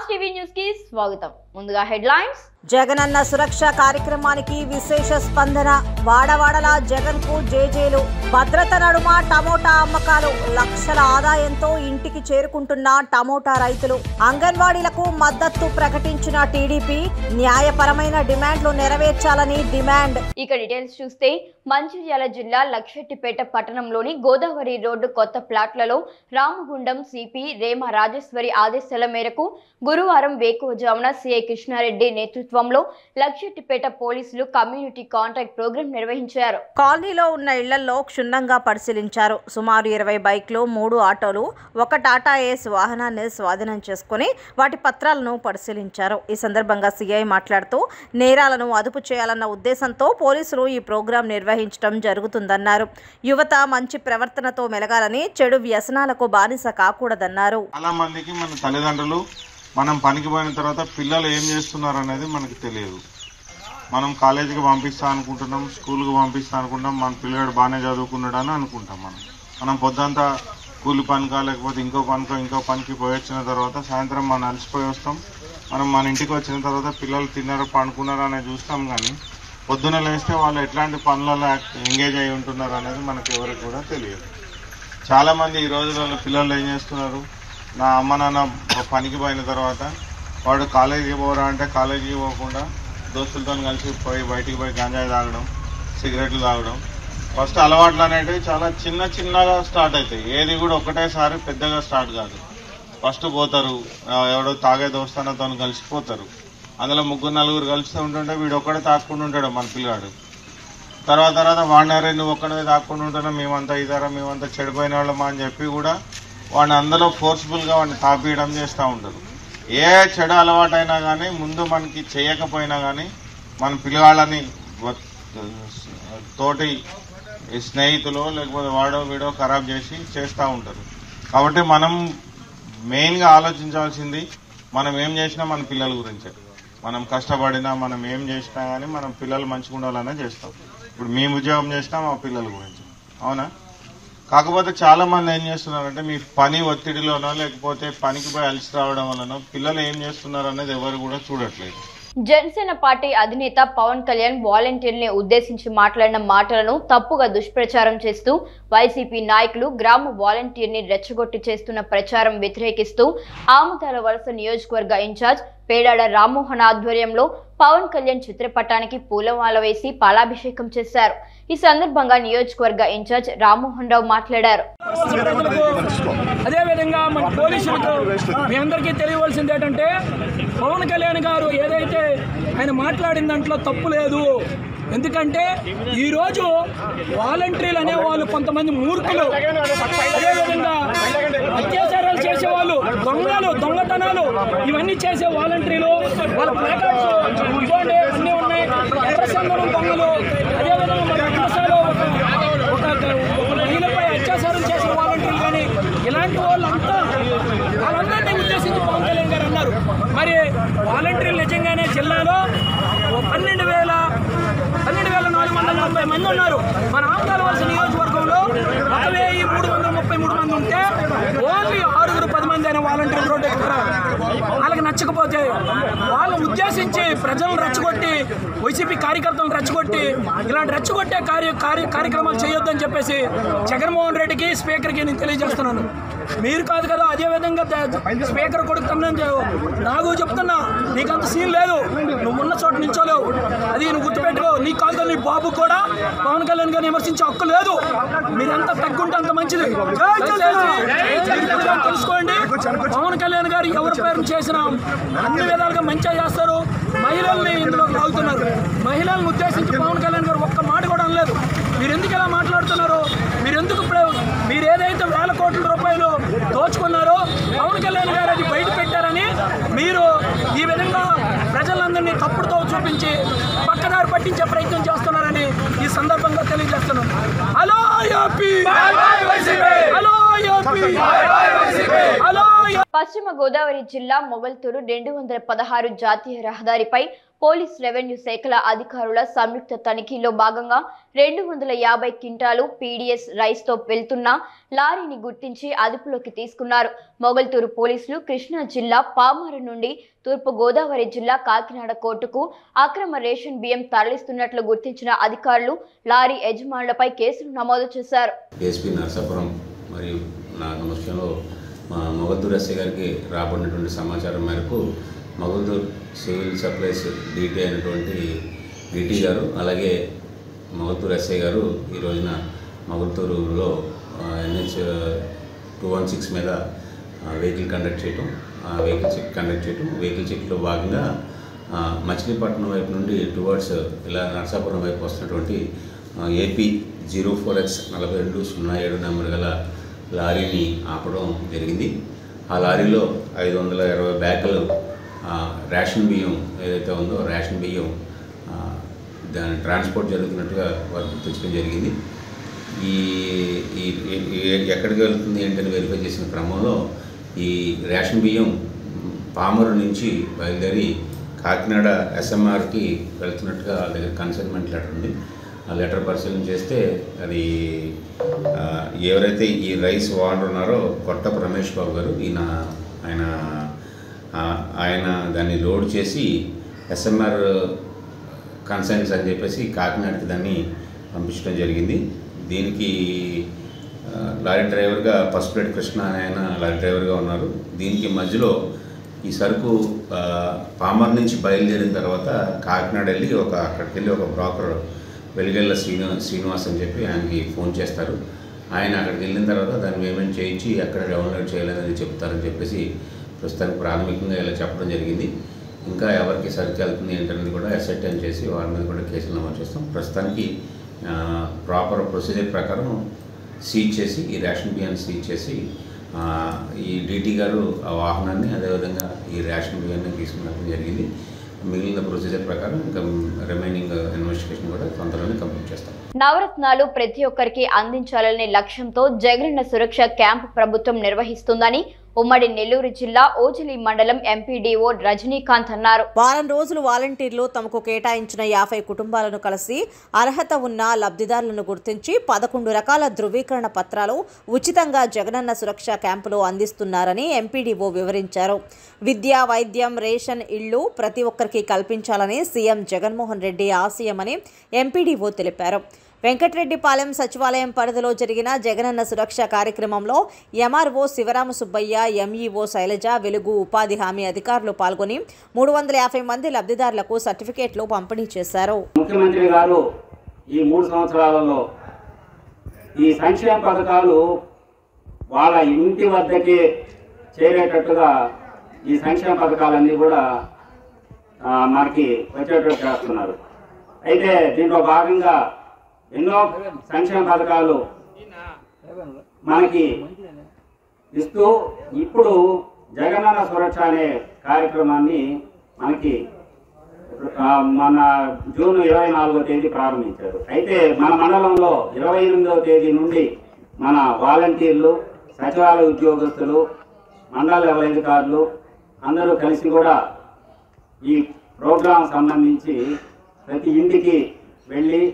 Mass TV news కి స్వాగతం. ముందుగా హెడ్లైన్స్. జగనన్న సురక్ష కార్యక్రమానికి విశేష స్పందన. వాడవాడల జగన్ కు జేజేలు. భద్రత నడుమ టమోటా అమ్మకాలు. లక్షల ఆదాయంతో ఇంటికి చేరుకుంటున్న టమోటా రైతులు. అంగన్వాడీలకు మద్దతు ప్రకటించిన టీడీపీ. న్యాయపరమైన డిమాండ్లు నెరవేర్చాలని డిమాండ్. ఇక డీటెయిల్స్ చూస్తే మంచిర్యాల జిల్లా లక్షెట్టిపేట పట్టణంలోని గోదావరి రోడ్డు కొత్త ప్లాట్లలో రామగుండం సిపి రేమ రాజేశ్వరి ఆదేశాల మేరకు గురువారం వేకువజామున సిఐ కృష్ణారెడ్డి నేతృత్వంలో లక్షెట్టిపేట పోలీసులు కమ్యూనిటీ కాంటాక్ట్ ప్రోగ్రాం నిర్వహించారు. కాలనీలో ఉన్న ఇళ్లలో క్షుణ్ణంగా పరిశీలించారు. సుమారు 20 బైక్లు, 3 ఆటోలు, 1 టాటా ఏస్ వాహనాన్ని స్వాధీనం చేసుకుని వాటి పత్రాలను పరిశీలించారు. ఈ సందర్భంగా సిఐ మాట్లాడుతూ నేరాలను అదుపు చేయాలన్న ఉద్దేశంతో పోలీసులు ఈ ప్రోగ్రాం నిర్వహించడం జరుగుతుందన్నారు. యువత మంచి ప్రవర్తనతో మెలగాలని, చెడు వ్యసనాలకు బానిస కాకూడదన్నారు. చాలా మందికి మన తల్లిదండ్రులు మనం పనికి పోయిన తర్వాత పిల్లలు ఏం చేస్తున్నారు అనేది మనకు తెలియదు. మనం కాలేజీకి పంపిస్తా అనుకుంటున్నాం, స్కూల్కి పంపిస్తా అనుకుంటాం, మన పిల్లగాడు బాగానే చదువుకున్నాడు అని అనుకుంటాం. మనం పొద్దంతా కూలి పనికా లేకపోతే ఇంకో పనికి పోయి వచ్చిన తర్వాత సాయంత్రం మనం అలసిపోయి వస్తాం. మనం మన ఇంటికి వచ్చిన తర్వాత పిల్లలు తిన్నారో పండుకున్నారో అనేది చూస్తాం. కానీ పొద్దున లేస్తే వాళ్ళు ఎట్లాంటి పనులలో ఎంగేజ్ అయి ఉంటున్నారు అనేది మనకు ఎవరికి కూడా తెలియదు. చాలామంది ఈ రోజులలో పిల్లలు ఏం చేస్తున్నారు, నా అమ్మ నాన్న పనికి పోయిన తర్వాత వాడు కాలేజీకి పోరా అంటే కాలేజీకి పోకుండా దోస్తులతో కలిసి బయటికి పోయి గంజాయి తాగడం, సిగరెట్లు తాగడం. ఫస్ట్ అలవాట్లు అనేటివి చాలా చిన్నగా స్టార్ట్ అవుతాయి. ఏది కూడా ఒకటేసారి పెద్దగా స్టార్ట్ కాదు. ఫస్ట్ పోతారు, ఎవడో తాగే దోస్తానతో కలిసిపోతారు. అందులో 3-4 కలిసి ఉంటుంటే వీడు ఒక్కడే తాక్కుండా ఉంటాడు మన పిల్లాడు. తర్వాత వాడినారే నువ్వు ఒక్కడే తాక్కుండా ఉంటానో మేమంతా ఇదారా, మేమంతా చెడిపోయిన వాళ్ళమా అని చెప్పి కూడా వాడిని అందులో ఫోర్స్ఫుల్గా వాడిని తాపీయడం చేస్తూ ఉంటారు. ఏ చెడు అలవాటైనా కానీ ముందు మనకి చేయకపోయినా కానీ మన పిల్లవాళ్ళని తోటి స్నేహితులు లేకపోతే వాడో వీడో ఖరాబ్ చేస్తూ ఉంటారు. కాబట్టి మనం మెయిన్గా ఆలోచించాల్సింది మనం ఏం చేసినా మన పిల్లల గురించే. మనం కష్టపడినా మనం ఏం చేసినా కానీ మనం పిల్లలు మంచిగా ఉండాలనే చేస్తాం. ఇప్పుడు మేము ఉద్యోగం చేసినా మా పిల్లల గురించి, అవునా? కాకపోతే చాలా మంది ఏం చేస్తున్నారంటే మీ పని ఒత్తిడిలోనో లేకపోతే పనికి పోయి అలసి రావడం వలనో పిల్లలు ఏం చేస్తున్నారు అనేది ఎవరు కూడా చూడట్లేదు. జనసేన పార్టీ అధినేత పవన్ కళ్యాణ్ వాలంటీర్ని ఉద్దేశించి మాట్లాడిన మాటలను తప్పుగా దుష్ప్రచారం చేస్తూ వైసీపీ నాయకులు గ్రామ వాలంటీర్ని రెచ్చగొట్టి చేస్తున్న ప్రచారం వ్యతిరేకిస్తూ ఆముదాల వలస నియోజకవర్గ ఇన్ఛార్జ్ పేడాడ రామ్మోహన్ ఆధ్వర్యంలో పవన్ కళ్యాణ్ చిత్రపటానికి పూలమాల వేసి పాలాభిషేకం చేశారు. ఈ సందర్భంగా నియోజకవర్గ ఇన్ఛార్జ్ రామ్మోహన్ రావు మాట్లాడారు. అదేవిధంగా మన పోలీసులకు మీ అందరికీ తెలియవలసింది ఏంటంటే పవన్ కళ్యాణ్ గారు ఏదైతే ఆయన మాట్లాడిన దాంట్లో తప్పు లేదు. ఎందుకంటే ఈరోజు వాలంటీర్లు అనేవాళ్ళు కొంతమంది మూర్ఖులు, అదేవిధంగా అత్యాచారాలు చేసేవాళ్ళు, దొంగతనాలు ఇవన్నీ చేసే వాలంటీర్లు వాళ్ళ ప్లాకార్డ్స్ ఇవ్వండి అన్నీ ఉన్నాయి. ఎర్రచందనం దొంగలు, అదేవిధంగా మన విమర్శలు ఒక మహిళపై అత్యాచారం చేసిన వాలంటీర్లు కానీ ఇలాంటి వాళ్ళందరినీ ఉద్దేశించి పవన్ కళ్యాణ్ గారు అన్నారు. మరి వాలంటీర్లు నిజంగానే జిల్లాలో 12,430 మంది ఉన్నారు. మన ఆముదాల వలస నియోజకవర్గంలో 1,333 మంది ఉంటే ఓన్లీ 6-10 మంది అయిన వాలంటీర్లు రోడ్డు ఎక్కుతారు. వాళ్ళకి నచ్చకపోతే వాళ్ళు ఉద్దేశించి ప్రజలను రెచ్చగొట్టి, వైసీపీ కార్యకర్తలను రెచ్చగొట్టి ఇలాంటి రెచ్చగొట్టే కార్యక్రమాలు చేయొద్దని చెప్పేసి జగన్మోహన్ రెడ్డికి, స్పీకర్కి నేను తెలియజేస్తున్నాను. మీరు కాదు కదా, అదేవిధంగా స్పీకర్ కొడుకు నాకు చెప్తున్నా, నీకంత సీన్ లేదు, నువ్వు ఉన్న చోట నిల్చోలేవు. అది నువ్వు గుర్తుపెట్టుకో. నీకు కాదు కదా, నీ బాబు కూడా పవన్ కళ్యాణ్ గారిని విమర్శించే హక్కు లేదు. మీరెంత తగ్గుంటే అంత మంచిది. తెలుసుకోండి, పవన్ కళ్యాణ్ గారు ఎవరి పేరు చేసినా అన్ని విధాలుగా మంచిగా చేస్తారు. మహిళల్ని ఇందులో లాగుతున్నారు. మహిళలను ఉద్దేశించి పవన్ కళ్యాణ్ గారు ఒక్క మాట కూడా అనలేదు. మీరు ఎందుకు ఇలా మాట్లాడుతున్నారు? మీరు ఏదైతే వేల కోట్ల రూపాయలు దోచుకున్నారో పవన్ కళ్యాణ్ గారు అది బయట పెట్టారని మీరు ఈ విధంగా ప్రజలందరినీ తప్పుడుతో చూపించి పక్కదారి పట్టించే ప్రయత్నం చేస్తున్నారని ఈ సందర్భంగా తెలియజేస్తున్నాను. Hello AP, hello AP, hello. పశ్చిమ గోదావరి జిల్లా మొగల్తూరు 216 జాతీయ రహదారిపై పోలీస్ రెవెన్యూ శాఖల అధికారుల సంయుక్త తనిఖీలో భాగంగా 250 క్వింటాలు పీడీఎస్ రైస్తో వెళ్తున్న లారీని గుర్తించి అదుపులోకి తీసుకున్నారు. మొగల్తూరు పోలీసులు కృష్ణా జిల్లా పామరు నుండి తూర్పు గోదావరి జిల్లా కాకినాడ కోర్టుకు అక్రమ రేషన్ బియ్యం తరలిస్తున్నట్లు గుర్తించిన అధికారులు లారీ యజమానులపై కేసులు నమోదు చేశారు. మరియు నా సమక్షంలో మొగల్తూరు ఎస్ఐ గారికి రాబడినటువంటి సమాచారం మేరకు మొగల్తూరు సివిల్ సప్లైస్ డీటీ అయినటువంటి డీటీ గారు అలాగే మొగల్తూరు ఎస్ఐ గారు ఈ రోజున మొగల్తూరులో NH 216 మీద వెహికల్ కండక్ట్ చేయటం వెహికల్ చెక్లో భాగంగా మచిలీపట్నం వైపు నుండి టువర్డ్స్ ఇలా నరసాపురం వైపు వస్తున్నటువంటి AP 04X 4207 నెంబర్ గల లారీని ఆపడం జరిగింది. ఆ లారీలో 520 బ్యాగులు రేషన్ బియ్యం ఏదైతే ఉందో రేషన్ బియ్యం దాని ట్రాన్స్పోర్ట్ జరుగుతున్నట్టుగా వారు గుర్తించడం జరిగింది. ఈ ఎక్కడికి వెళ్తుంది ఏంటని వెరిఫై చేసిన క్రమంలో ఈ రేషన్ బియ్యం పామరు నుంచి బయలుదేరి కాకినాడ SMRకి వెళ్తున్నట్టుగా వాళ్ళ దగ్గర కన్సైన్మెంట్ లెటర్ ఉంది. ఆ లెటర్ పరిశీలన చేస్తే అది ఎవరైతే ఈ రైస్ ఓనర్ ఉన్నారో కొట్టపు రమేష్ బాబు గారు ఆయన దాన్ని లోడ్ చేసి SMR కన్సైన్స్ అని చెప్పేసి కాకినాడకి దాన్ని పంపించడం జరిగింది. దీనికి లారీ డ్రైవర్గా పసుపులేటి కృష్ణ ఆయన లారీ డ్రైవర్గా ఉన్నారు. దీనికి మధ్యలో ఈ సరుకు పామర్ నుంచి బయలుదేరిన తర్వాత కాకినాడ వెళ్ళి అక్కడికి వెళ్ళి ఒక బ్రోకర్ వెలిగెళ్ళ శ్రీనివాస్ అని చెప్పి ఆయనకి ఫోన్ చేస్తారు. ఆయన అక్కడికి వెళ్ళిన తర్వాత దాన్ని పేమెంట్ చేయించి అక్కడ డౌన్లోడ్ చేయలేదని చెప్తారని చెప్పేసి ప్రస్తుతానికి ప్రాథమికంగా ఇలా చెప్పడం జరిగింది. ఇంకా ఎవరికి సరుకు వెళ్తుంది ఏంటనేది కూడా అసెర్టైన్ చేసి వారి మీద కూడా కేసులు నమోదు చేస్తాం. ప్రస్తుతానికి ప్రాపర్ ప్రొసీజర్ ప్రకారం సీజ్ చేసి ఈ రేషన్ బియ్యాన్ని సీజ్ చేసి ఈ డీటీ గారు ఆ వాహనాన్ని అదేవిధంగా ఈ రేషన్ బియ్యాన్ని తీసుకున్నట్టు జరిగింది. మిగిలిన ప్రొసీజర్ ప్రకారం ఇంకా రిమైనింగ్ ఇన్వెస్టిగేషన్ కూడా తొందరలోనే కంప్లీట్ చేస్తాం. నవరత్నాలు ప్రతి ఒక్కరికి అందించాలనే లక్ష్యంతో జగనన్న సురక్ష క్యాంపు ప్రభుత్వం నిర్వహిస్తుందని ఉమ్మడి నెల్లూరు జిల్లా ఓజిలి మండలం ఎంపీడీఓ రజనీకాంత్ అన్నారు. వారం రోజులు వాలంటీర్లు తమకు కేటాయించిన 50 కుటుంబాలను కలిసి అర్హత ఉన్న లబ్ధిదారులను గుర్తించి 11 రకాల ధృవీకరణ పత్రాలు ఉచితంగా జగనన్న సురక్ష క్యాంపులో అందిస్తున్నారని ఎంపీడీఓ వివరించారు. విద్య, వైద్యం, రేషన్, ఇళ్లు ప్రతి ఒక్కరికి కల్పించాలని సీఎం జగన్మోహన్ రెడ్డి ఆశయమని ఎంపీడీఓ తెలిపారు. వెంకటరెడ్డిపాలెం సచివాలయం పరిధిలో జరిగిన జగనన్న సురక్ష కార్యక్రమంలో ఎంఆర్ఓ శివరామ సుబ్బయ్య, ఎంఈఓ శైలజ, వెలుగు ఉపాధి హామీ అధికారులు పాల్గొని 350 మంది లబ్ధిదారులకు సర్టిఫికేట్లు పంపిణీ చేశారు. ముఖ్యమంత్రి గారు ఈ 3 సంవత్సరాలలో ఈ సంక్షేమ పథకాలు వాళ్ళ ఇంటి వద్దకే చేరేటట్టుగా ఈ సంక్షేమ పథకాలన్నీ కూడా మనకి వచ్చేటట్టు చేస్తున్నారు. అయితే దీంట్లో భాగంగా ఎన్నో సంక్షేమ పథకాలు మనకి ఇస్తూ ఇప్పుడు జగనన్న సురక్ష అనే కార్యక్రమాన్ని మనకి మన జూన్ 24వ తేదీ ప్రారంభించారు. అయితే మన మండలంలో 28వ తేదీ నుండి మన వాలంటీర్లు, సచివాలయ ఉద్యోగస్తులు, మండల లెవెల్ అధికారులు అందరూ కలిసి కూడా ఈ ప్రోగ్రాం సంబంధించి ప్రతి ఇంటికి వెళ్ళి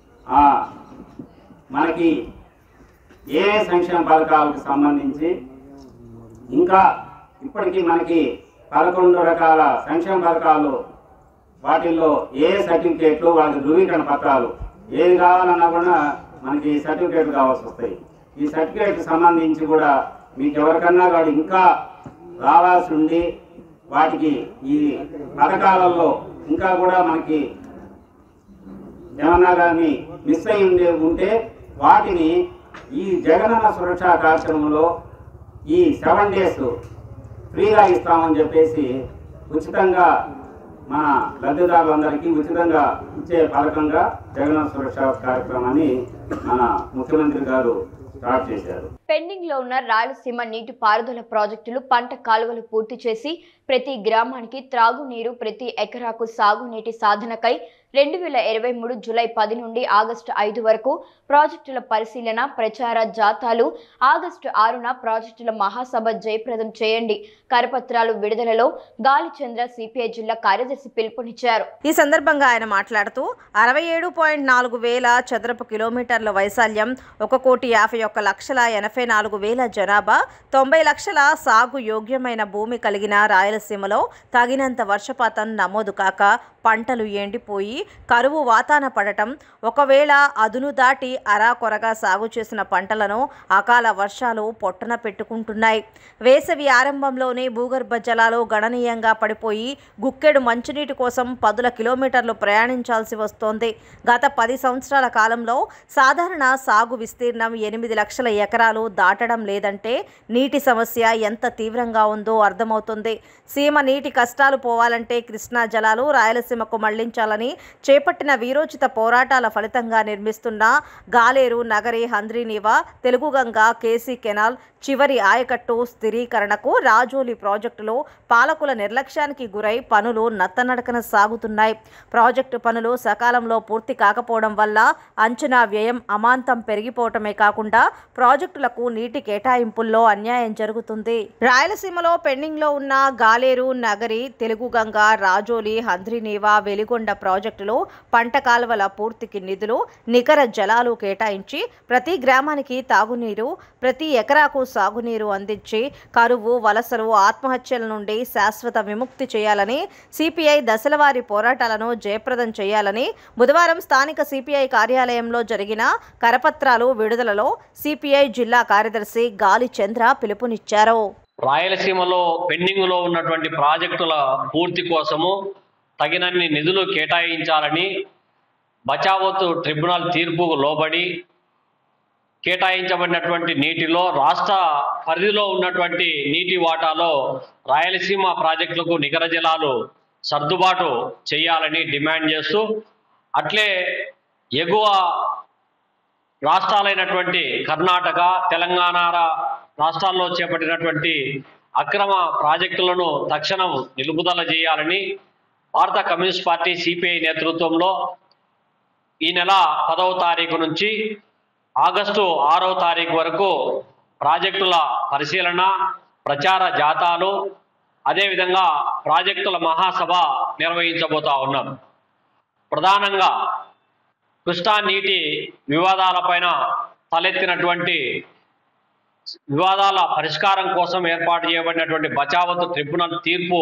మనకి ఏ సంక్షేమ పథకాలకు సంబంధించి ఇంకా ఇప్పటికీ మనకి 11 రకాల సంక్షేమ పథకాలు వాటిల్లో ఏ సర్టిఫికేట్లు వాళ్ళకి ధృవీకరణ పత్రాలు ఏది కావాలన్నా కూడా మనకి సర్టిఫికేట్లు కావాల్సి వస్తాయి. ఈ సర్టిఫికేట్కి సంబంధించి కూడా మీకు ఎవరికన్నా వాడు ఇంకా రావాల్సి ఉండి వాటికి ఈ పథకాలలో ఇంకా కూడా మనకి ఏమన్నా కానీ మిస్ అయి ఉంటే వాటిని ఈ జగనన్న సురక్ష కార్యక్రమంలో ఈ 7 days ఫ్రీగా ఇస్తామని చెప్పేసి ఉచితంగా మన లబ్ధిదారులందరికీ ఉచితంగా ఇచ్చే పథకంగా జగనన్న సురక్ష కార్యక్రమాన్ని మన ముఖ్యమంత్రి గారు స్టార్ట్ చేశారు. పెండింగ్ లో ఉన్న రాయలసీమ నీటి పారుదల ప్రాజెక్టులు పంట కాలువలు పూర్తి చేసి ప్రతి గ్రామానికి త్రాగునీరు, ప్రతి ఎకరాకు సాగునీటి సాధనకై 2023 జూలై 10 నుండి ఆగస్టు 5 వరకు ప్రాజెక్టుల పరిశీలన, ప్రచార జాతాలు, ఆగస్టు 6న ప్రాజెక్టుల మహాసభ జయప్రదం చేయండి కరపత్రాలు విడుదలలో గాలిచంద్ర సిపిఐ జిల్లా కార్యదర్శి పిలుపునిచ్చారు. ఈ సందర్భంగా ఆయన మాట్లాడుతూ 67.4 వేల చదరపు కిలోమీటర్ల వైశాల్యం, 1,51,84,000 జనాభా, 90 లక్షల సాగు యోగ్యమైన భూమి కలిగిన రాయలసీమలో తగినంత వర్షపాతం నమోదు కాక పంటలు ఎండిపోయి కరువు వాతాన పడటం, ఒకవేళ అదును దాటి అరాకొరగా సాగు చేసిన పంటలను అకాల వర్షాలు పొట్టన పెట్టుకుంటున్నాయి. వేసవి ఆరంభంలోనే భూగర్భ జలాలు గణనీయంగా పడిపోయి గుక్కెడు మంచినీటి కోసం 10 కిలోమీటర్లు ప్రయాణించాల్సి వస్తోంది. గత 10 సంవత్సరాల కాలంలో సాధారణ సాగు విస్తీర్ణం 8 లక్షల ఎకరాలు దాటడం లేదంటే నీటి సమస్య ఎంత తీవ్రంగా ఉందో అర్థమవుతుంది. సీమ నీటి కష్టాలు పోవాలంటే కృష్ణా జలాలు రాయలసీమకు మళ్లించాలని చేపట్టిన వీరోచిత పోరాటాల ఫలితంగా నిర్మిస్తున్న గాలేరు, నగరి, హంద్రీనీవా, తెలుగుగంగ, కేసీ కెనాల్ చివరి ఆయకట్టు స్థిరీకరణకు రాజోలి ప్రాజెక్టులో పాలకుల నిర్లక్ష్యానికి గురై పనులు నత్తనడకన సాగుతున్నాయి. ప్రాజెక్టు పనులు సకాలంలో పూర్తి కాకపోవడం వల్ల అంచనా వ్యయం అమాంతం పెరిగిపోవటమే కాకుండా ప్రాజెక్టులకు నీటి కేటాయింపుల్లో అన్యాయం జరుగుతుంది. రాయలసీమలో పెండింగ్లో ఉన్న గాలేరు, నగరి, తెలుగుగంగ, రాజోలి, హంద్రీనీవా, వెలిగొండ ప్రాజెక్టులో పంట కాలువల పూర్తికి నిధులు, నికర జలాలు కేటాయించి ప్రతి గ్రామానికి తాగునీరు, ప్రతి ఎకరాకు సాగునీరు అందించి కరువు, వలసలు, ఆత్మహత్యల నుండి శాశ్వత విముక్తి చేయాలని, సిపిఐ దశలవారీ పోరాటాలను జయప్రదం చేయాలని బుధవారం స్థానిక సిపిఐ కార్యాలయంలో జరిగిన కరపత్రాలు విడుదలలో సిపిఐ జిల్లా కార్యదర్శి గాలిచంద్ర పిలుపునిచ్చారు. రాయలసీమలో పెండింగ్లో ఉన్నటువంటి ప్రాజెక్టుల పూర్తి కోసము తగినన్ని నిధులు కేటాయించాలని బచావత్ ట్రిబ్యునల్ తీర్పుకు లోబడి కేటాయించబడినటువంటి నీటిలో రాష్ట్ర పరిధిలో ఉన్నటువంటి నీటి వాటాలో రాయలసీమ ప్రాజెక్టులకు నికర జలాలు సర్దుబాటు చేయాలని డిమాండ్ చేస్తూ, అట్లే ఎగువ రాష్ట్రాలైనటువంటి కర్ణాటక, తెలంగాణ రాష్ట్రాల్లో చేపట్టినటువంటి అక్రమ ప్రాజెక్టులను తక్షణం నిలుపుదల చేయాలని భారత కమ్యూనిస్ట్ పార్టీ సిపిఐ నేతృత్వంలో ఈ నెల 10వ తారీఖు నుంచి ఆగస్టు 6వ తారీఖు వరకు ప్రాజెక్టుల పరిశీలన, ప్రచార జాతాలు, అదేవిధంగా ప్రాజెక్టుల మహాసభ నిర్వహించబోతా ఉన్నాం. ప్రధానంగా కృష్ణా నీటి వివాదాలపైన తలెత్తినటువంటి వివాదాల పరిష్కారం కోసం ఏర్పాటు చేయబడినటువంటి బచావత్ ట్రిబ్యునల్ తీర్పు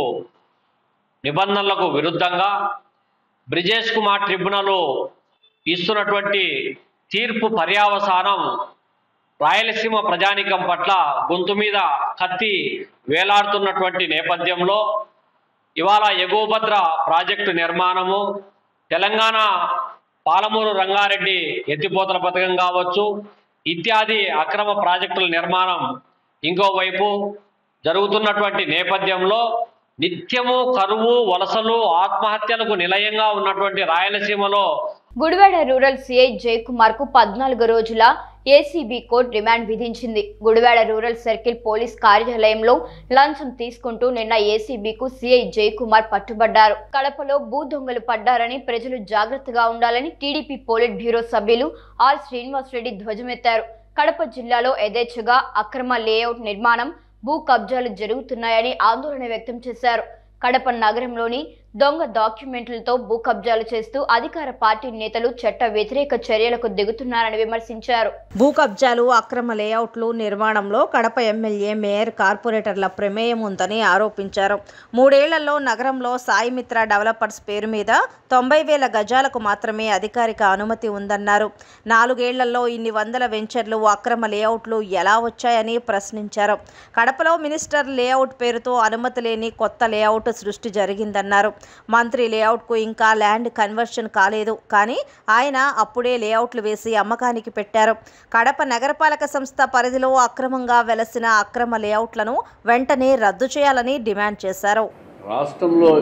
నిబంధనలకు విరుద్ధంగా బ్రిజేష్ కుమార్ ట్రిబ్యునల్ ఇస్తున్నటువంటి తీర్పు పర్యావసానం రాయలసీమ ప్రజానీకం పట్ల గొంతు మీద కత్తి వేలాడుతున్నటువంటి నేపథ్యంలో ఇవాళ ఎగువభద్ర ప్రాజెక్టు నిర్మాణము, తెలంగాణ పాలమూరు రంగారెడ్డి ఎత్తిపోతల పథకం కావచ్చు, ఇత్యాది అక్రమ ప్రాజెక్టుల నిర్మాణం ఇంకోవైపు జరుగుతున్నటువంటి నేపథ్యంలో నిత్యము కరువు, వలసలు, ఆత్మహత్యలకు నిలయంగా ఉన్నటువంటి రాయలసీమలో గుడివాడ రూరల్ సిఐ జయకుమార్ కు 14 రోజుల ఏసీబీ కోర్టు రిమాండ్ విధించింది. గుడివాడ రూరల్ సర్కిల్ పోలీస్ కార్యాలయంలో లంచం తీసుకుంటూ నిన్న ఏసీబీకు సిఐ జయకుమార్ పట్టుబడ్డారు. కడపలో భూ దొంగలు పడ్డారని ప్రజలు జాగ్రత్తగా ఉండాలని టీడీపీ పోలిట్ బ్యూరో సభ్యులు ఆర్ శ్రీనివాసరెడ్డి ధ్వజమెత్తారు. కడప జిల్లాలో యథేచ్ఛగా అక్రమ లేఅవుట్ నిర్మాణం, భూ కబ్జాలు జరుగుతున్నాయని ఆందోళన వ్యక్తం చేశారు. కడప నగరంలోని దొంగ డాక్యుమెంట్లతో భూ కబ్జాలు చేస్తూ అధికార పార్టీ నేతలు చట్ట వ్యతిరేక చర్యలకు దిగుతున్నారని విమర్శించారు. భూ కబ్జాలు, అక్రమ లేఅవుట్లు నిర్మాణంలో కడప ఎమ్మెల్యే, మేయర్, కార్పొరేటర్ల ప్రమేయం ఉందని ఆరోపించారు. 3 ఏళ్లలో నగరంలో సాయిమిత్ర డెవలపర్స్ పేరు మీద 90,000 గజాలకు మాత్రమే అధికారిక అనుమతి ఉందన్నారు. 4 ఏళ్లలో ఇన్ని వందల వెంచర్లు, అక్రమ లేఅవుట్లు ఎలా వచ్చాయని ప్రశ్నించారు. కడపలో మినిస్టర్ లేఅవుట్ పేరుతో అనుమతి లేని కొత్త లేఅవుట్ సృష్టి జరిగిందన్నారు. మంత్రి లేఅవుట్కు ఇంకా ల్యాండ్ కన్వర్షన్ కాలేదు, కానీ ఆయన అప్పుడే లేఅవుట్లు వేసి అమ్మకానికి పెట్టారు. కడప నగరపాలక సంస్థ పరిధిలో అక్రమంగా వెలసిన అక్రమ లేఅవుట్లను వెంటనే రద్దు చేయాలని డిమాండ్ చేశారు. రాష్ట్రంలో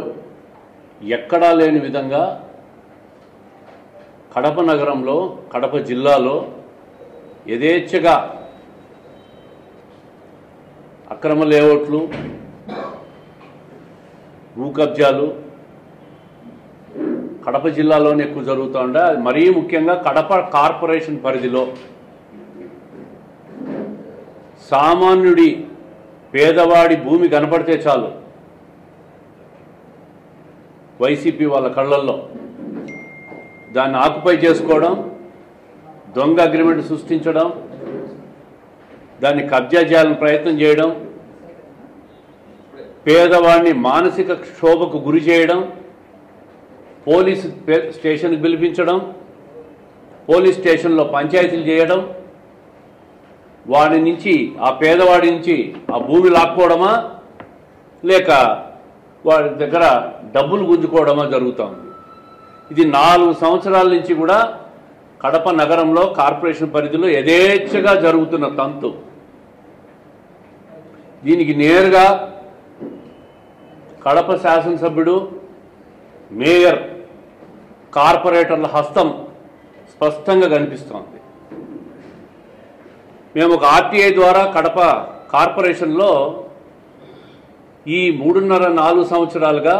ఎక్కడా లేని విధంగా కడప నగరంలో, కడప జిల్లాలో యథేచ్ఛగా అక్రమ లేఅవుట్లు, భూ కబ్జాలు కడప జిల్లాలోనే ఎక్కువ జరుగుతూ ఉండే. అది మరీ ముఖ్యంగా కడప కార్పొరేషన్ పరిధిలో సామాన్యుడి పేదవాడి భూమి కనపడితే చాలు వైసీపీ వాళ్ళ కళ్ళల్లో దాన్ని ఆక్యుపై చేసుకోవడం, దొంగ అగ్రిమెంట్ సృష్టించడం, దాన్ని కబ్జా చేయాలని ప్రయత్నం చేయడం, పేదవాడిని మానసిక క్షోభకు గురి చేయడం, పోలీసు స్టేషన్కి పిలిపించడం, పోలీస్ స్టేషన్లో పంచాయతీలు చేయడం, వాడి నుంచి ఆ పేదవాడి నుంచి ఆ భూమి లాక్కోవడమా లేక వాడి దగ్గర డబ్బులు గుంజుకోవడమా జరుగుతుంది. ఇది 4 సంవత్సరాల నుంచి కూడా కడప నగరంలో కార్పొరేషన్ పరిధిలో యథేచ్ఛగా జరుగుతున్న తంతు. దీనికి నేరుగా కడప శాసనసభ్యుడు, మేయర్, కార్పొరేటర్ల హస్తం స్పష్టంగా కనిపిస్తోంది. మేము ఒక ఆర్టీఐ ద్వారా కడప కార్పొరేషన్లో ఈ 3.5-4 సంవత్సరాలుగా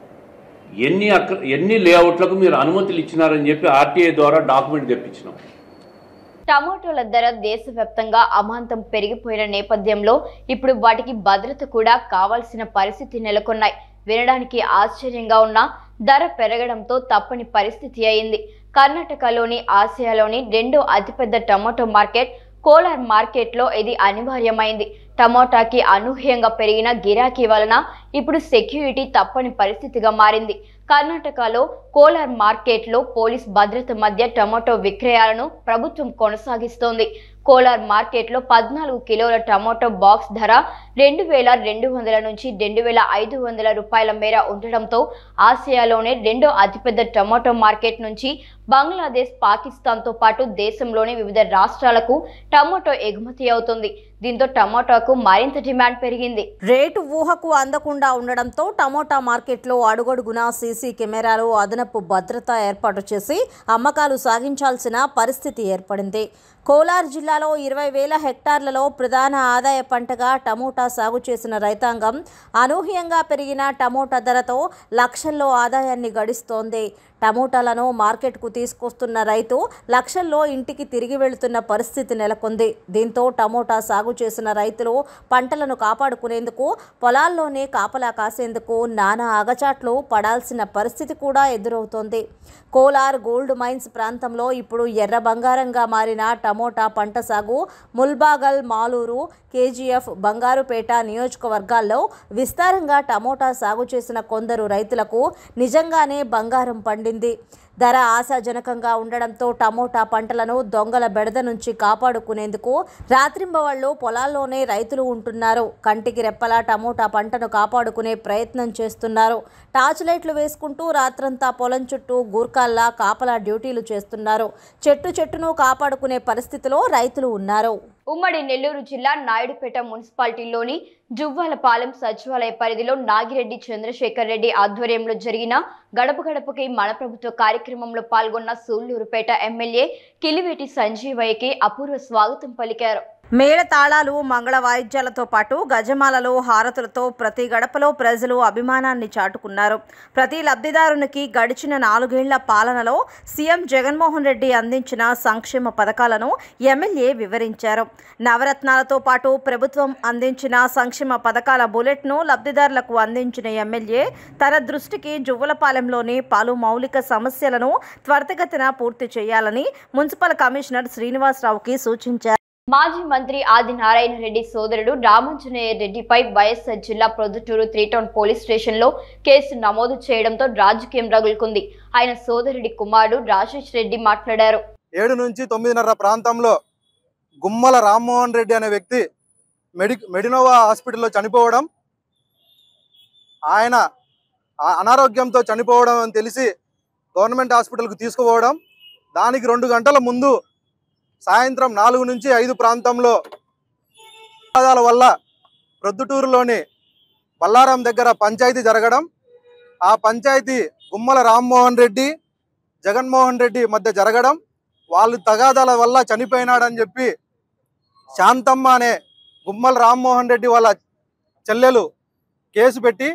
ఎన్ని లేఅవుట్లకు మీరు అనుమతులు ఇచ్చినారని చెప్పి ఆర్టీఐ ద్వారా డాక్యుమెంట్ తెప్పించినాం. టమాటోల ధర దేశవ్యాప్తంగా అమాంతం పెరిగిపోయిన నేపథ్యంలో ఇప్పుడు వాటికి భద్రత కూడా కావాల్సిన పరిస్థితి నెలకొన్నాయి. వినడానికి ఆశ్చర్యంగా ఉన్న ధర పెరగడంతో తప్పని పరిస్థితి అయింది. కర్ణాటకలోని ఆసియాలోని 2వ అతిపెద్ద టమాటో మార్కెట్ కోలార్ మార్కెట్లో ఇది అనివార్యమైంది. టమోటాకి అనూహ్యంగా పెరిగిన గిరాకీ వలన ఇప్పుడు సెక్యూరిటీ తప్పని పరిస్థితిగా మారింది. కర్ణాటకలో కోలార్ మార్కెట్లో పోలీస్ భద్రత మధ్య టమాటో విక్రయాలను ప్రభుత్వం కొనసాగిస్తోంది. కోలార్ మార్కెట్లో 14 కిలోల టమాటో బాక్స్ ధర 2,200 నుంచి 2,500 రూపాయల మేర ఉండడంతో ఆసియాలోనే 2వ అతిపెద్ద టమాటో మార్కెట్ నుంచి బంగ్లాదేశ్, పాకిస్తాన్తో పాటు దేశంలోని వివిధ రాష్ట్రాలకు టమాటో ఎగుమతి అవుతుంది. దీంతో టమాటాకు మరింత డిమాండ్ పెరిగింది. రేటు ఊహకు అందకుండా ఉండడంతో టమోటా మార్కెట్లో అడుగడుగునా సీసీ కెమెరాలు, అదనపు భద్రత ఏర్పాటు చేసి అమ్మకాలు సాగించాల్సిన పరిస్థితి ఏర్పడింది. కోలార్ జిల్లాలో 20,000 హెక్టార్లలో ప్రధాన ఆదాయ పంటగా టమోటా సాగు చేసిన రైతాంగం అనూహ్యంగా పెరిగిన టమోటా ధరతో లక్షల్లో ఆదాయాన్ని గడిస్తోంది. టమోటాలను మార్కెట్కు తీసుకొస్తున్న రైతు లక్షల్లో ఇంటికి తిరిగి వెళుతున్న పరిస్థితి నెలకొంది. దీంతో టమోటా సాగు చేసిన రైతులు పంటలను కాపాడుకునేందుకు పొలాల్లోనే కాపలా కాసేందుకు నానా అగచాట్లు పడాల్సిన పరిస్థితి కూడా ఎదురవుతోంది. కోలార్ గోల్డ్ మైన్స్ ప్రాంతంలో ఇప్పుడు ఎర్ర బంగారంగా మారిన టమోటా పంట సాగు ముల్బాగల్, మాలూరు, కేజీఎఫ్, బంగారుపేట నియోజకవర్గాల్లో విస్తారంగా టమోటా సాగు చేసిన కొందరు రైతులకు నిజంగానే బంగారం పండింది. ధర ఆశాజనకంగా ఉండడంతో టమోటా పంటలను దొంగల బెడద నుంచి కాపాడుకునేందుకు రాత్రింబవళ్లు పొలాల్లోనే రైతులు ఉంటున్నారు. కంటికి రెప్పలా టమోటా పంటను కాపాడుకునే ప్రయత్నం చేస్తున్నారు. టార్చ్ లైట్లు వేసుకుంటూ రాత్రంతా పొలం చుట్టూ గూర్ఖాల్లా కాపలా డ్యూటీలు చేస్తున్నారు. చెట్టును కాపాడుకునే పరిస్థితిలో రైతులు ఉన్నారు. ఉమ్మడి నెల్లూరు జిల్లా నాయుడుపేట మున్సిపాలిటీలోని జువ్వాలపాలెం సచివాలయ పరిధిలో నాగిరెడ్డి చంద్రశేఖర్ రెడ్డి ఆధ్వర్యంలో జరిగిన గడప గడపకి మన ప్రభుత్వ కార్యక్రమంలో పాల్గొన్న సూళ్లూరుపేట ఎమ్మెల్యే కిలివేటి సంజీవయ్యకి అపూర్వ స్వాగతం పలికారు. మేళ తాళాలు, మంగళ వాయిద్యాలతో పాటు గజమాలలో, హారతులతో ప్రతి గడపలో ప్రజలు అభిమానాన్ని చాటుకున్నారు. ప్రతి లబ్ధిదారునికి గడిచిన 4 ఏళ్ల పాలనలో సీఎం జగన్మోహన్ రెడ్డి అందించిన సంక్షేమ పథకాలను ఎమ్మెల్యే వివరించారు. నవరత్నాలతో పాటు ప్రభుత్వం అందించిన సంక్షేమ పథకాల బులెట్ను లబ్ధిదారులకు అందించిన ఎమ్మెల్యే తన దృష్టికి జువ్వలపాలెంలోని పలు మౌలిక సమస్యలను త్వరితగతిన పూర్తి చేయాలని మున్సిపల్ కమిషనర్ శ్రీనివాసరావుకి సూచించారు. మాజీ మంత్రి ఆదినారాయణ రెడ్డి సోదరుడు రామాంజనేయ రెడ్డిపై వైఎస్ఆర్ జిల్లా ప్రొద్దుటూరు 3 టౌన్ పోలీస్ స్టేషన్లో కేసు నమోదు చేయడంతో రాజకీయం రగులుకుంది. ఆయన సోదరుడి కుమారుడు రాజేష్ రెడ్డి మాట్లాడారు. 7 నుంచి 9:30 ప్రాంతంలో గుమ్మల రామ్మోహన్ రెడ్డి అనే వ్యక్తి మెడినోవా హాస్పిటల్లో చనిపోవడం, ఆయన అనారోగ్యంతో చనిపోవడం అని తెలిసి గవర్నమెంట్ హాస్పిటల్కు తీసుకుపోవడం, దానికి 2 గంటల ముందు సాయంత్రం 4 నుంచి 5 ప్రాంతంలో వివాదాల వల్ల ప్రొద్దుటూరులోని బల్లారం దగ్గర పంచాయతీ జరగడం, ఆ పంచాయతీ గుమ్మల రామ్మోహన్ రెడ్డి, జగన్మోహన్ రెడ్డి మధ్య జరగడం, వాళ్ళు తగాదాల వల్ల చనిపోయినాడని చెప్పి శాంతమ్మ అనే గుమ్మల రామ్మోహన్ రెడ్డి వాళ్ళ చెల్లెలు కేసు పెట్టి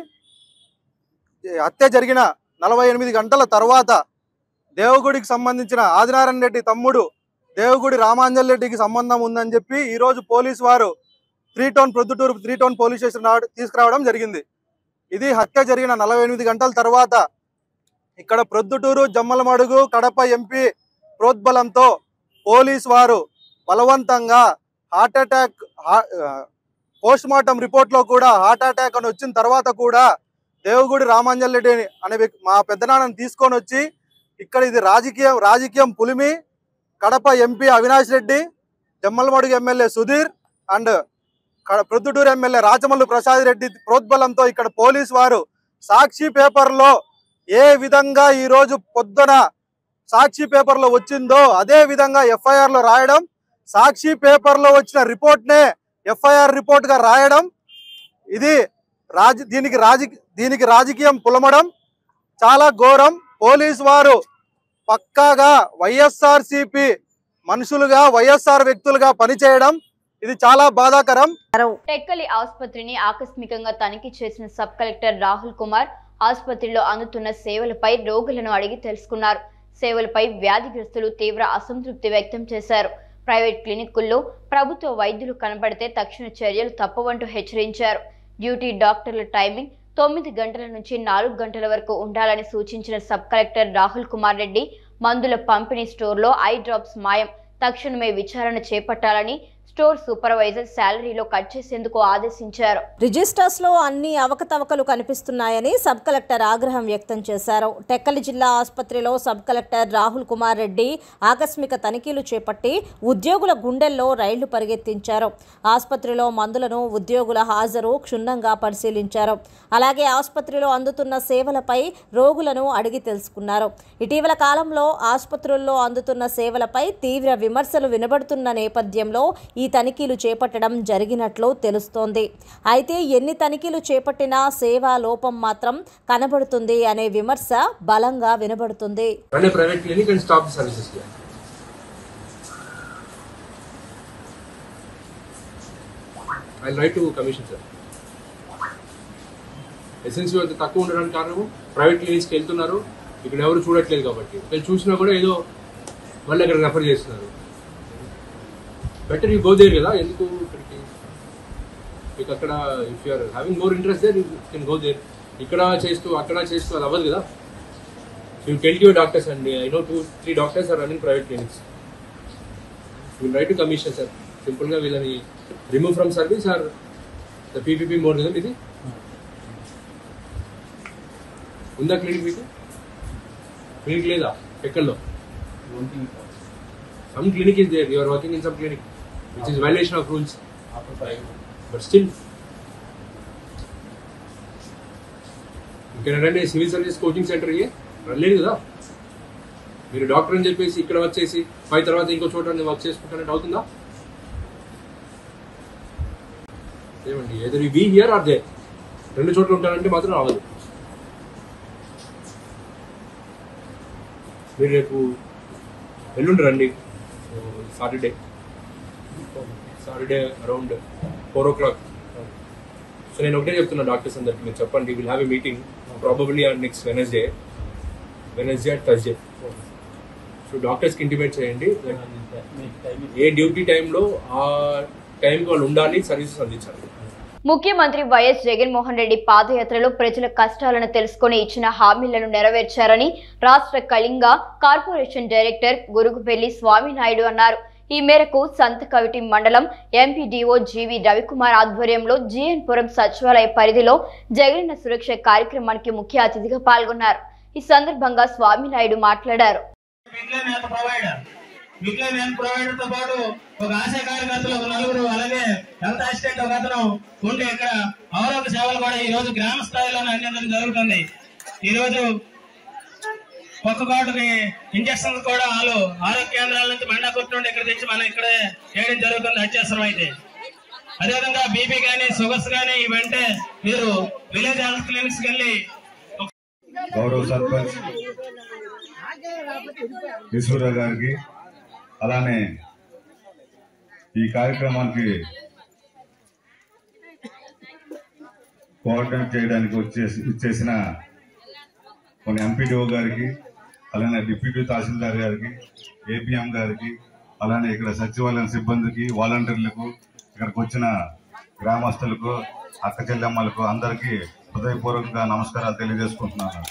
హత్య జరిగిన 48 గంటల తర్వాత దేవగుడికి సంబంధించిన ఆదినారాయణ రెడ్డి తమ్ముడు దేవగుడి రామాంజల్ రెడ్డికి సంబంధం ఉందని చెప్పి ఈరోజు పోలీసు వారు ప్రొద్దుటూరు 3 టౌన్ పోలీస్ స్టేషన్ తీసుకురావడం జరిగింది. ఇది హత్య జరిగిన 48 గంటల తర్వాత ఇక్కడ ప్రొద్దుటూరు, జమ్మలమడుగు, కడప ఎంపీ ప్రోద్బలంతో పోలీసు వారు బలవంతంగా హార్ట్ అటాక్ పోస్ట్ మార్టం రిపోర్ట్లో కూడా హార్ట్ అటాక్ అని వచ్చిన తర్వాత కూడా దేవగుడి రామాంజల్ రెడ్డి అనే మా పెద్దనాన్నని తీసుకొని వచ్చి ఇక్కడ ఇది రాజకీయం పులిమి Kadapa MP Avinash Reddy, Jammalamadugu MLA Sudheer and Proddatur MLA Rachamallu Prasad Reddy ప్రోద్బలంతో ఇక్కడ పోలీసు వారు సాక్షి పేపర్లో ఏ విధంగా ఈరోజు పొద్దున సాక్షి పేపర్లో వచ్చిందో అదే విధంగా ఎఫ్ఐఆర్లో రాయడం, సాక్షి పేపర్లో వచ్చిన రిపోర్ట్నే ఎఫ్ఐఆర్ రిపోర్ట్గా రాయడం, ఇది దీనికి రాజకీయం పులమడం చాలా ఘోరం. పోలీసు వారు పక్కాగా వైఎస్ఆర్సీపీ మనుషులుగా వైఎస్ఆర్ వ్యక్తులుగా పనిచేయడం ఇది చాలా బాధాకరం. టెక్కలి ఆసుపత్రిని ఆకస్మికంగా తనిఖీ చేసిన సబ్ కలెక్టర్ రాహుల్ కుమార్ ఆసుపత్రిలో అందుతున్న సేవలపై రోగులను అడిగి తెలుసుకున్నారు. సేవలపై వ్యాధిగ్రస్తులు తీవ్ర అసంతృప్తి వ్యక్తం చేశారు. ప్రైవేట్ క్లినిక్కుల్లో ప్రభుత్వ వైద్యులు కనబడితే తక్షణ చర్యలు తప్పవంటూ హెచ్చరించారు. డ్యూటీ డాక్టర్ల టైమింగ్ 9 గంటల నుంచి 4 గంటల వరకు ఉండాలని సూచించిన సబ్ కలెక్టర్ రాహుల్ కుమార్ రెడ్డి మందుల పంపిణీ స్టోర్లో ఐ డ్రాప్స్ మాయం, తక్షణమే విచారణ చేపట్టాలని స్టోర్ సూపర్వైజర్ శాలరీలో కట్ చేసేందుకు ఆదేశించారు. రిజిస్టర్స్ లో అన్ని అవకతవకలు కనిపిస్తున్నాయని సబ్ కలెక్టర్ ఆగ్రహం వ్యక్తం చేశారు. టెక్కలి జిల్లా ఆసుపత్రిలో సబ్ కలెక్టర్ రాహుల్ కుమార్ రెడ్డి ఆకస్మిక తనిఖీలు చేపట్టి ఉద్యోగుల గుండెల్లో రైళ్లు పరిగెత్తించారు. ఆసుపత్రిలో మందులను ఉద్యోగుల హాజరు క్షుణ్ణంగా పరిశీలించారు. అలాగే ఆసుపత్రిలో అందుతున్న సేవలపై రోగులను అడిగి తెలుసుకున్నారు. ఇటీవల కాలంలో ఆసుపత్రుల్లో అందుతున్న సేవలపై తీవ్ర విమర్శలు వినబడుతున్న నేపథ్యంలో ఈ తనిఖీలు చేపట్టడం జరిగినట్లు తెలుస్తోంది. అయితే ఎన్ని తనిఖీలు చేపట్టినా సేవా లోపం మాత్రం కనబడుతుంది అనే విమర్శ బలంగా వినబడుతుంది. తక్కువ ఉండడానికి కారణం ప్రైవేట్ క్లినిక్స్కి వెళ్తున్నారు, ఇక్కడ ఎవరు చూడట్లేదు కాబట్టి. చూసినా కూడా ఏదో మళ్ళీ అక్కడ రెఫర్ చేస్తున్నారు. బెటర్ యూ గో దేర్ కదా, ఎందుకు ఇక్కడికి? మీకు అక్కడ if you're having more interest there you can go there. ఇక్కడ చేస్తూ అక్కడ చేస్తూ అది అవ్వదు కదా. You tell your doctors and I know 2-3 doctors are running private clinics. You write to commission sir, సింపుల్గా వీళ్ళని remove from service or the PPP more కదా. ఇది ఉందా క్లినిక్? మీకు క్లినిక్ లేదా ఎక్కడో? Some clinic is there, you are working in some clinic which is violation of rules, but still you can run a civil service coaching center here. రన్లేదు కదా మీరు. Doctor అని చెప్పేసి ఇక్కడ వచ్చేసి 5 తర్వాత ఇంకో చోట వర్క్ చేసుకుంటానంటే అవుతుందా? ఏమండి, either you be here or there, 2 చోట్ల ఉంటారంటే మాత్రం అవ్వదు. మీరు రేపు ఎల్లుండి రండి, సాటర్డే అరౌండ్ 4 o'clock. సో నేను ఒకటే చెప్తున్నా డాక్టర్స్ అందరికి, మీరు చెప్పండి will have a meeting probably on next Wednesday and Thursday. So డాక్టర్స్కి ఇంటిమేట్ చేయండి ఏ డ్యూటీ టైంలో ఆ టైంకి వాళ్ళు ఉండాలి, సర్వీసెస్ అందించాలి. ముఖ్యమంత్రి వైఎస్ జగన్మోహన్ రెడ్డి పాదయాత్రలో ప్రజల కష్టాలను తెలుసుకుని ఇచ్చిన హామీలను నెరవేర్చారని రాష్ట్ర కళింగ కార్పొరేషన్ డైరెక్టర్ గురుగుపెల్లి స్వామినాయుడు అన్నారు. ఈ మేరకు సంతకవిటి మండలం ఎంపీడీఓ జీవి రవికుమార్ ఆధ్వర్యంలో జీఎన్పురం సచివాలయ పరిధిలో జగనన్న సురక్ష కార్యక్రమానికి ముఖ్య అతిథిగా పాల్గొన్నారు. ఈ సందర్భంగా స్వామినాయుడు మాట్లాడారు. విక్లైన్ ప్రొవైడర్ తో పాటు ఒక ఆశా కార్యకర్తలు 4 అలాగే హెల్త్ అసిస్టెంట్ ఒక అతను ఉండి ఇక్కడ ఆరోగ్య సేవలు కూడా ఈ రోజు గ్రామ స్థాయిలోనే అందించడం జరుగుతుంది. ఈ రోజు ఒక్కొక్కటికి ఇంజక్షన్ కూడా వాళ్ళు ఆరోగ్య కేంద్రాల నుంచి బండా కొట్టుండి ఇక్కడ తెచ్చి మనం ఇక్కడే చేయడం జరుగుతుంది అత్యవసరం అయితే. అదేవిధంగా బీపీ కానీ షుగర్స్ కానీ ఇవంటే మీరు విలేజ్ హెల్త్ క్లినిక్స్ వెళ్ళి గౌరవ సర్పంచ్ ఈశ్వర గారికి అలానే ఈ కార్యక్రమానికి కోఆర్డినేట్ చేయడానికి ఇచ్చేసిన కొన్ని ఎంపీడీఓ గారికి, అలానే డిప్యూటీ తహసీల్దార్ గారికి, ఏపీఎం గారికి, అలానే ఇక్కడ సచివాలయం సిబ్బందికి, వాలంటీర్లకు, ఇక్కడికి వచ్చిన గ్రామస్తులకు, అక్క చెల్లెమ్మలకు అందరికీ హృదయపూర్వకంగా నమస్కారాలు తెలియజేసుకుంటున్నాను.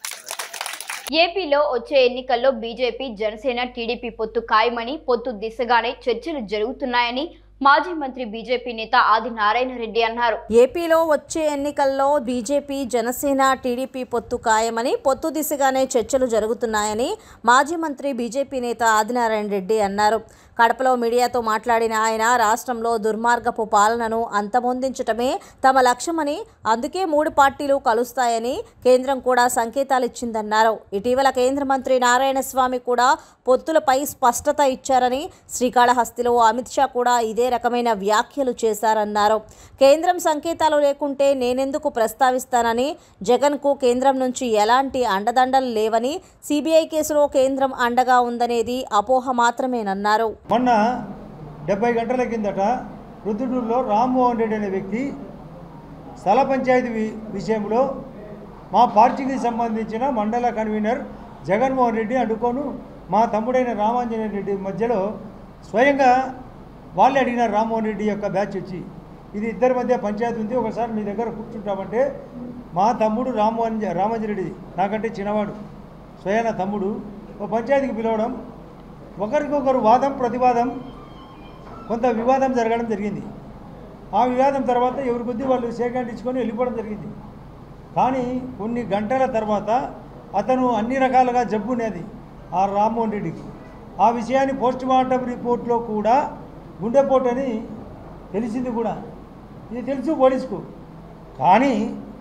ఏపీలో వచ్చే ఎన్నికల్లో బీజేపీ, జనసేన, టీడీపీ పొత్తు ఖాయమని, పొత్తు దిశగానే చర్చలు జరుగుతున్నాయని మాజీ మంత్రి బీజేపీ నేత ఆది నారాయణ రెడ్డి అన్నారు. ఏపీలో వచ్చే ఎన్నికల్లో బీజేపీ, జనసేన, టీడీపీ పొత్తు ఖాయమని, పొత్తు దిశగానే చర్చలు జరుగుతున్నాయని మాజీ మంత్రి బీజేపీ నేత ఆదినారాయణ రెడ్డి అన్నారు. కడపలో మీడియాతో మాట్లాడిన ఆయన రాష్ట్రంలో దుర్మార్గపు పాలనను అంతమొందించటమే తమ లక్ష్యమని, అందుకే 3 పార్టీలు కలుస్తాయని కేంద్రం కూడా సంకేతాలు ఇచ్చిందన్నారు. ఇటీవల కేంద్ర మంత్రి నారాయణ స్వామి కూడా పొత్తులపై స్పష్టత ఇచ్చారని, శ్రీకాళహస్తిలో అమిత్ షా కూడా ఇదే రకమైన వ్యాఖ్యలు చేశారన్నారు. కేంద్రం సంకేతాలు లేకుంటే నేనెందుకు ప్రస్తావిస్తానని, జగన్కు కేంద్రం నుంచి ఎలాంటి అండదండలు లేవని, సిబిఐ కేసులో కేంద్రం అండగా ఉందనేది అపోహ మాత్రమేనన్నారు. మొన్న 70 గంటల కిందట రుద్దుడూరులో రామ్మోహన్ రెడ్డి అనే వ్యక్తి స్థల పంచాయతీ విషయంలో మా పార్టీకి సంబంధించిన మండల కన్వీనర్ జగన్మోహన్ రెడ్డి అడ్డుకోను మా తమ్ముడైన రామాంజనేయ రెడ్డి మధ్యలో స్వయంగా వాళ్ళే అడిగినారు. రామ్మోహన్ రెడ్డి యొక్క బ్యాచ్ వచ్చి, ఇది ఇద్దరి మధ్య పంచాయతీ ఉంది, ఒకసారి మీ దగ్గర కూర్చుంటామంటే మా తమ్ముడు రామాంజనేయ రెడ్డి నాకంటే చిన్నవాడు, స్వయాన తమ్ముడు, ఒక పంచాయతీకి పిలవడం, ఒకరికొకరు వాదం ప్రతివాదం, కొంత వివాదం జరగడం జరిగింది. ఆ వివాదం తర్వాత ఎవరి కొద్దీ వాళ్ళు సేకండ్ ఇచ్చుకొని వెళ్ళిపోవడం జరిగింది. కానీ కొన్ని గంటల తర్వాత అతను అన్ని రకాలుగా జబ్బు ఉన్నది ఆ రామ్మోహన్ రెడ్డికి. ఆ విషయాన్ని పోస్ట్ మార్టం రిపోర్ట్లో కూడా గుండెపోటు అని తెలిసింది కూడా. ఇది తెలుసు పోలీసుకు. కానీ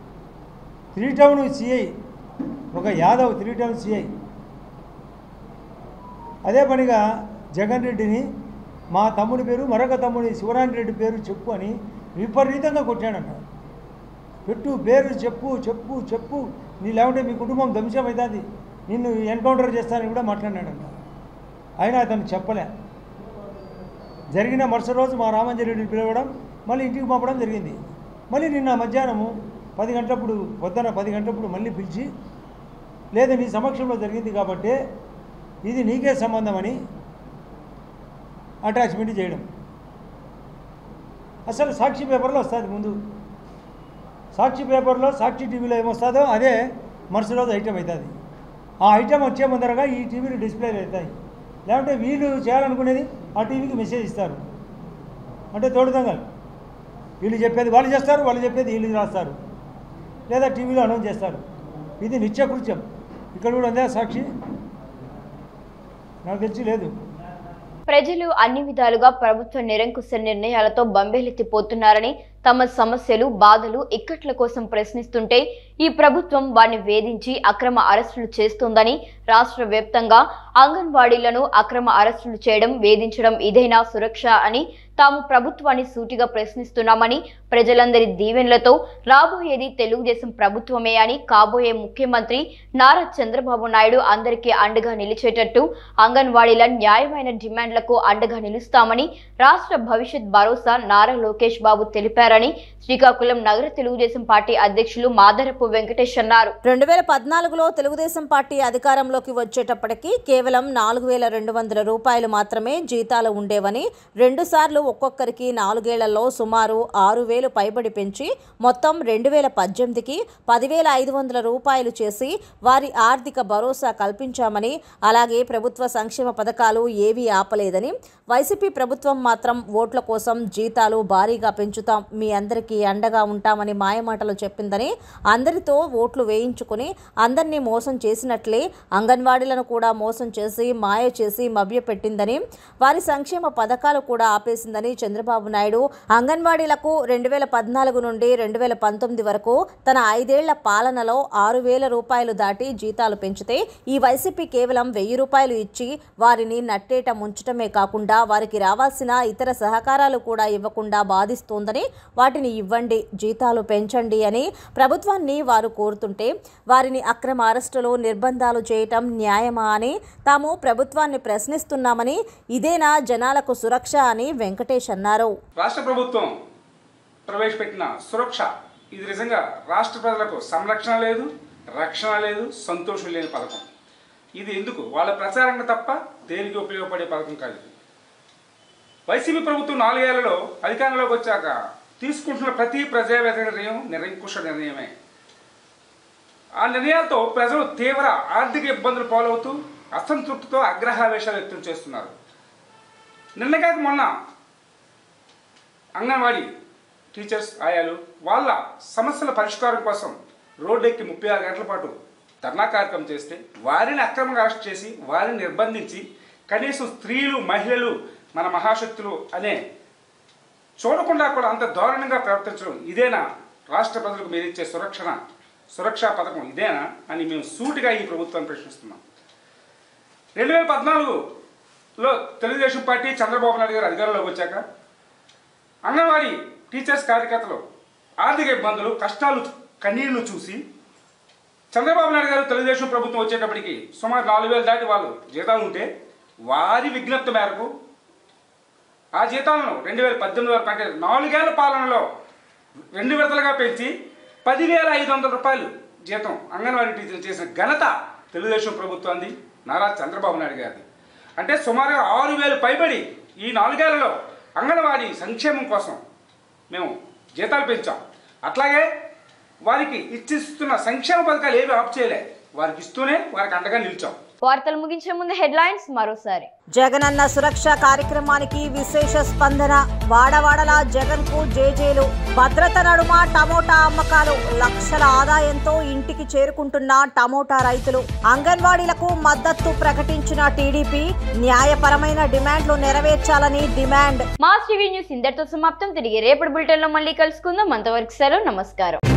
3 టౌన్ సిఐ, ఒక యాదవ్ 3 టౌన్ సిఐ అదే పనిగా జగన్ రెడ్డిని మా తమ్ముడి పేరు, మరొక తమ్ముడి శివరాణి రెడ్డి పేరు చెప్పు అని విపరీతంగా కొట్టాడంట. పెట్టు పేరు చెప్పు చెప్పు చెప్పు, నీ లేకుంటే మీ కుటుంబం ధ్వంసం అవుతుంది, నిన్ను ఎన్కౌంటర్ చేస్తానని కూడా మాట్లాడినాడంట. అయినా అతను చెప్పలే. జరిగిన మరుసటి రోజు మా రామాంజనేయ రెడ్డిని పిలవడం, మళ్ళీ ఇంటికి పంపడం జరిగింది. మళ్ళీ నిన్న మధ్యాహ్నము 10 గంటలప్పుడు, పొద్దున 10 గంటలప్పుడు మళ్ళీ పిలిచి, లేదు నీ సమక్షంలో జరిగింది కాబట్టి ఇది నీకే సంబంధం అని అటాచ్మెంట్ చేయడం. అసలు సాక్షి పేపర్లో వస్తుంది ముందు, సాక్షి పేపర్లో, సాక్షి టీవీలో ఏమొస్తుందో అదే మరుసటి రోజు ఐటెం అవుతుంది. ఆ ఐటెం వచ్చే ముందరగా ఈ టీవీలు డిస్ప్లే అవుతాయి. లేకుంటే వీళ్ళు చేయాలనుకునేది ఆ టీవీకి మెసేజ్ ఇస్తారు. అంటే తోడుదొంగలు, వీళ్ళు చెప్పేది వాళ్ళు చేస్తారు, వాళ్ళు చెప్పేది వీళ్ళు రాస్తారు, లేదా టీవీలో అనౌన్స్ చేస్తారు. ఇది నిత్యకృత్యం. ఇక్కడ కూడా ఉందా సాక్షి? నాకు తెలిసి లేదు. ప్రజలు అన్ని విధాలుగా ప్రభుత్వ నిరంకుశ నిర్ణయాలతో బంబేలెత్తిపోతున్నారని, తమ సమస్యలు, బాధలు, ఇక్కట్ల కోసం ప్రశ్నిస్తుంటే ఈ ప్రభుత్వం వారిని వేధించి అక్రమ అరెస్టులు చేస్తోందని, రాష్ట్ర వ్యాప్తంగా అంగన్వాడీలను అక్రమ అరెస్టులు చేయడం, వేధించడం ఇదేనా సురక్ష అని తాము ప్రభుత్వాన్ని సూటిగా ప్రశ్నిస్తున్నామని, ప్రజలందరి దీవెనలతో రాబోయేది తెలుగుదేశం ప్రభుత్వమే అని, కాబోయే ముఖ్యమంత్రి నారా చంద్రబాబు నాయుడు అందరికీ అండగా నిలిచేటట్టు అంగన్వాడీల న్యాయమైన డిమాండ్లకు అండగా నిలుస్తామని రాష్ట్ర భవిష్యత్ భరోసా నారా లోకేష్ బాబు తెలిపారని శ్రీకాకుళం నగర తెలుగుదేశం పార్టీ అధ్యక్షులు మాదరపు వెంకటేష్ అన్నారు. 2014లో తెలుగుదేశం పార్టీ అధికారంలోకి వచ్చేటప్పటికి కేవలం 4200 రూపాయలు మాత్రమే జీతాలు ఉండేవని, 2 సార్లు ఒక్కొక్కరికి 4 ఏళ్లలో సుమారు 6000 పైబడి పెంచి మొత్తం 2018కి 10,500 రూపాయలు చేసి వారి ఆర్థిక భరోసా కల్పించామని, అలాగే ప్రభుత్వ సంక్షేమ పథకాలు ఏవీ ఆపలేదని, వైసీపీ ప్రభుత్వం మాత్రం ఓట్ల కోసం జీతాలు భారీగా పెంచుతాం, మీ అందరికీ అండగా ఉంటామని మాయమాటలు చెప్పిందని, అందరితో ఓట్లు వేయించుకుని అందరినీ మోసం చేసినట్లే అంగన్వాడీలను కూడా మోసం చేసి మాయ చేసి మభ్యపెట్టిందని, వారి సంక్షేమ పథకాలు కూడా ఆపేసిందని చంద్రబాబు నాయుడు అంగన్వాడీలకు 2014 నుండి 2019 వరకు తన 5 ఏళ్ల పాలనలో 6,000 రూపాయలు దాటి జీతాలు పెంచితే ఈ వైసీపీ కేవలం 1000 రూపాయలు ఇచ్చి వారిని నట్టేట ముంచటమే కాకుండా వారికి రావాల్సిన ఇతర సహకారాలు కూడా ఇవ్వకుండా బాధిస్తోందని, వాటిని ఇవ్వండి, జీతాలు పెంచండి అని ప్రభుత్వాన్ని వారు కోరుతుంటే వారిని అక్రమ అరెస్టులు, నిర్బంధాలు చేయటం న్యాయమా అని తాము ప్రభుత్వాన్ని ప్రశ్నిస్తున్నామని, ఇదేనా జనాలకు సురక్ష అని వెంకటేష్ అన్నారు. రాష్ట్ర ప్రభుత్వం ప్రవేశపెట్టిన సురక్ష ఇది నిజంగా రాష్ట్ర ప్రజలకు సంరక్షణ లేదు, రక్షణ లేదు, సంతోషం లేని పథకం. ఇది ఎందుకు వాళ్ళ ప్రచారంగా తప్ప దేనికి ఉపయోగపడే పథకం కాదు. వైసీపీ ప్రభుత్వం 4 ఏళ్లలో అధికారంలోకి వచ్చాక తీసుకుంటున్న ప్రతి ప్రజా వ్యతిరేక నిర్ణయం నిరంకుశ నిర్ణయమే. ఆ నిర్ణయాలతో ప్రజలు తీవ్ర ఆర్థిక ఇబ్బందులు పాలవుతూ అసంతృప్తితో ఆగ్రహావేశాలు వ్యక్తం చేస్తున్నారు. నిన్నగాక మొన్న అంగన్వాడీ టీచర్స్, ఆయాలు వాళ్ళ సమస్యల పరిష్కారం కోసం రోడ్డెక్కి 36 గంటల పాటు ధర్నా కార్యక్రమం చేస్తే వారిని అక్రమంగా అరెస్ట్ చేసి వారిని నిర్బంధించి కనీసం స్త్రీలు, మహిళలు మన మహాశక్తులు అనే చూడకుండా కూడా అంత దారుణంగా ప్రవర్తించడం ఇదేనా రాష్ట్ర ప్రజలకు మీరు ఇచ్చే సురక్షా పథకం ఇదేనా అని మేము సూటిగా ఈ ప్రభుత్వాన్ని ప్రశ్నిస్తున్నాం. 2014లో తెలుగుదేశం పార్టీ చంద్రబాబు నాయుడు గారు అధికారంలోకి వచ్చాక అంగన్వాడీ టీచర్స్, కార్యకర్తలు ఆర్థిక ఇబ్బందులు, కష్టాలు, కన్నీళ్లు చూసి చంద్రబాబు నాయుడు గారు తెలుగుదేశం ప్రభుత్వం వచ్చేటప్పటికి సుమారు 4,000 దాటి వాళ్ళు జీతాలు ఉంటే వారి విజ్ఞప్తి మేరకు ఆ జీతాలను 2018 వరకు అంటే 4 ఏళ్ల పాలనలో 2 విడతలుగా పెంచి 10,500 రూపాయలు జీతం అంగన్వాడీ టీచర్లు చేసిన ఘనత తెలుగుదేశం ప్రభుత్వాన్ని, నారా చంద్రబాబు నాయుడు గారిది. అంటే సుమారుగా 6,000 పైబడి ఈ 4 ఏళ్లలో అంగన్వాడీ సంక్షేమం కోసం మేము జీతాలు పెంచాం. అట్లాగే వారికి ఇచ్చిస్తున్న సంక్షేమ పథకాలు ఏవి ఆఫ్ చేయలే, వారికి ఇస్తూనే వారికి అండగా నిలిచాం. వార్తలు ముగించే ముందు హెడ్లైన్స్ మరోసారి. జగనన్న సురక్ష కార్యక్రమానికి విశేష స్పందన, వాడవాడలా జగన్ కు జేజేలు. భద్రత నడుమ టమోటా అమ్మకాలు, లక్షల ఆదాయంతో ఇంటికి చేరుకుంటున్న టమోటా రైతులు. అంగన్వాడీలకు మద్దతు ప్రకటించిన టీడీపీ, న్యాయపరమైన డిమాండ్లు నెరవేర్చాలని డిమాండ్. మాస్ టీవీ న్యూస్ ఇంతటితో సమాప్తం. తిరిగి రేపటి బులెటిన్ లో మళ్ళీ కలుసుకుందాం. అంతవరకు సెలవు, నమస్కారం.